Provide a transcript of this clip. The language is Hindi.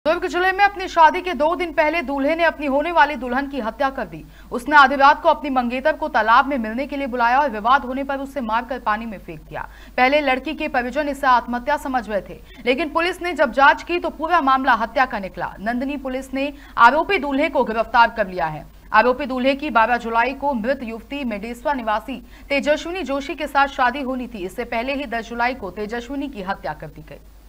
दुर्ग जिले में अपनी शादी के 2 दिन पहले दूल्हे ने अपनी होने वाली दुल्हन की हत्या कर दी। उसने आधी रात को अपनी मंगेतर को तालाब में मिलने के लिए बुलाया और विवाद होने पर उसे मारकर पानी में फेंक दिया। पहले लड़की के परिजन इसे आत्महत्या समझ रहे थे, लेकिन पुलिस ने जब जांच की तो पूरा मामला हत्या का निकला। नंदनी पुलिस ने आरोपी दूल्हे को गिरफ्तार कर लिया है। आरोपी दूल्हे की 12 जुलाई को मृत युवती मेडेसवा निवासी तेजस्विनी जोशी के साथ शादी होनी थी। इससे पहले ही 10 जुलाई को तेजस्विनी की हत्या कर दी गई।